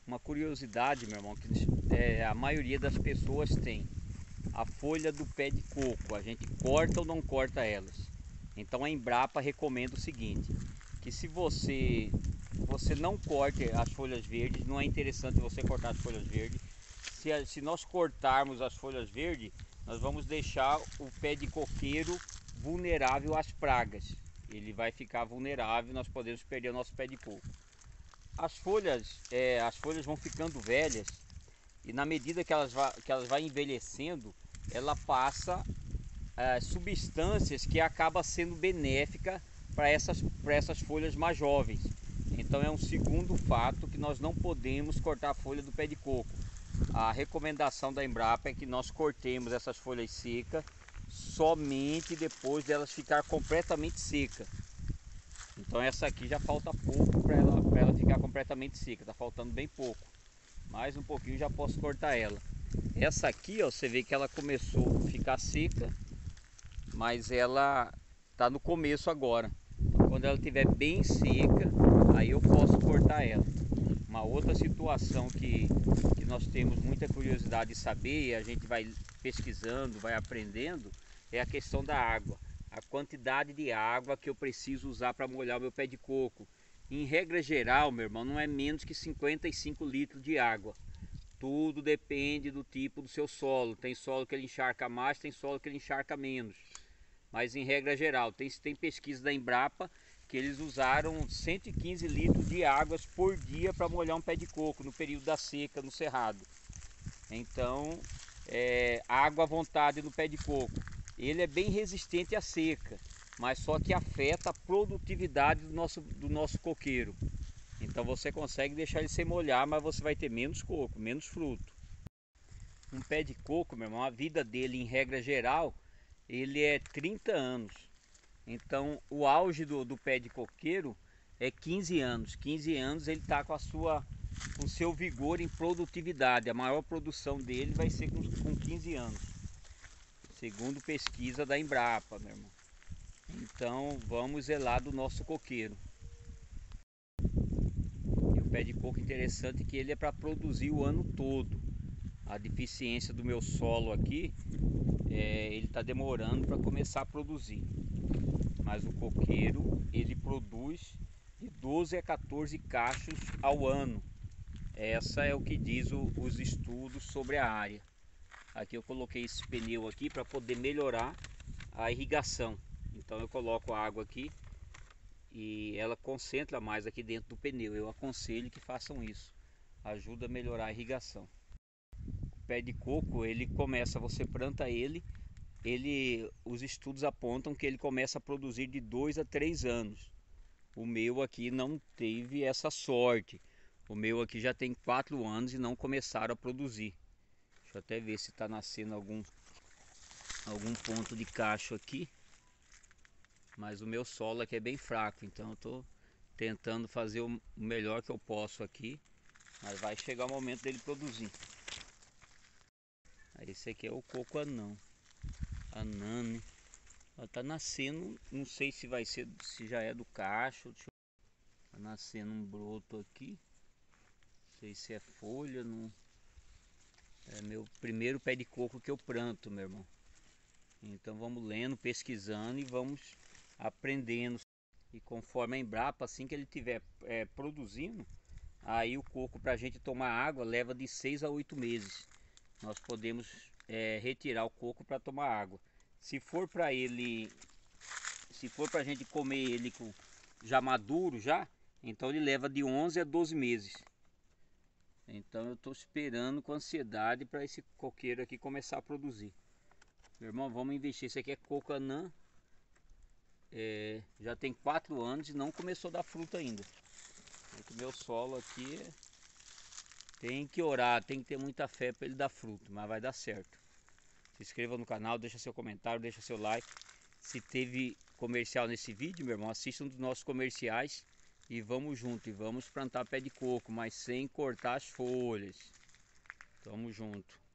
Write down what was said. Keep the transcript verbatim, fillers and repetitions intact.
uma curiosidade, meu irmão, que é, a maioria das pessoas tem. A folha do pé de coco, a gente corta ou não corta elas? Então a Embrapa recomenda o seguinte, que se você você não corte as folhas verdes, não é interessante você cortar as folhas verdes. Se, se nós cortarmos as folhas verdes, nós vamos deixar o pé de coqueiro vulnerável às pragas. Ele vai ficar vulnerável, nós podemos perder o nosso pé de coco. As folhas, é, as folhas vão ficando velhas e na medida que elas, vai, que elas vai envelhecendo, ela passa é, substâncias que acaba sendo benéfica para essas, para essas folhas mais jovens. Então é um segundo fato que nós não podemos cortar a folha do pé de coco. A recomendação da Embrapa é que nós cortemos essas folhas secas somente depois delas ficar completamente seca. Então essa aqui já falta pouco para ela, para ela ficar completamente seca, tá faltando bem pouco. Mais um pouquinho já posso cortar ela. Essa aqui, ó, você vê que ela começou a ficar seca, mas ela tá no começo agora. Quando ela estiver bem seca, aí eu posso cortar ela. Uma outra situação que, que nós temos muita curiosidade de saber, e a gente vai pesquisando, vai aprendendo, é a questão da água. A quantidade de água que eu preciso usar para molhar o meu pé de coco. Em regra geral, meu irmão, não é menos que cinquenta e cinco litros de água. Tudo depende do tipo do seu solo. Tem solo que ele encharca mais, tem solo que ele encharca menos. Mas em regra geral, tem, tem pesquisa da Embrapa que eles usaram cento e quinze litros de águas por dia para molhar um pé de coco no período da seca no cerrado. Então, é, água à vontade no pé de coco. Ele é bem resistente à seca, mas só que afeta a produtividade do nosso, do nosso coqueiro. Então você consegue deixar ele sem molhar, mas você vai ter menos coco, menos fruto. Um pé de coco, meu irmão, a vida dele em regra geral, ele é trinta anos. Então o auge do, do pé de coqueiro é quinze anos. quinze anos ele está com a sua, com seu vigor em produtividade. A maior produção dele vai ser com, com quinze anos. Segundo pesquisa da Embrapa, meu irmão. Então vamos zelar do nosso coqueiro. E o pé de coco interessante é que ele é para produzir o ano todo. A deficiência do meu solo aqui, é, ele está demorando para começar a produzir. Mas o coqueiro, ele produz de doze a quatorze cachos ao ano. Essa é o que diz o, os estudos sobre a área. Aqui eu coloquei esse pneu aqui para poder melhorar a irrigação. Então eu coloco a água aqui e ela concentra mais aqui dentro do pneu. Eu aconselho que façam isso. Ajuda a melhorar a irrigação. O pé de coco, ele começa, você planta ele, ele, os estudos apontam que ele começa a produzir de dois a três anos. O meu aqui não teve essa sorte. O meu aqui já tem quatro anos e não começaram a produzir. Deixa eu até ver se está nascendo algum, algum ponto de cacho aqui. Mas o meu solo aqui é bem fraco, então eu estou tentando fazer o melhor que eu posso aqui. Mas vai chegar o momento dele produzir. Esse aqui é o coco anão. Anane. Ela tá nascendo, não sei se vai ser, se já é do cacho. Deixa eu... Tá nascendo um broto aqui. Não sei se é folha, não... É meu primeiro pé de coco que eu planto, meu irmão. Então vamos lendo, pesquisando e vamos aprendendo. E conforme a Embrapa, assim que ele estiver é, produzindo, aí o coco para a gente tomar água leva de seis a oito meses. Nós podemos é, retirar o coco para tomar água. Se for para ele, se for para a gente comer ele com, já maduro já, então ele leva de onze a doze meses. Então eu estou esperando com ansiedade para esse coqueiro aqui começar a produzir. Meu irmão, vamos investir. Esse aqui é coco anã. É, já tem quatro anos e não começou a dar fruta ainda. O meu solo aqui é... tem que orar, tem que ter muita fé para ele dar fruto, mas vai dar certo. Se inscreva no canal, deixa seu comentário, deixa seu like. Se teve comercial nesse vídeo, meu irmão, assista um dos nossos comerciais e vamos junto. E vamos plantar pé de coco, mas sem cortar as folhas. Tamo junto.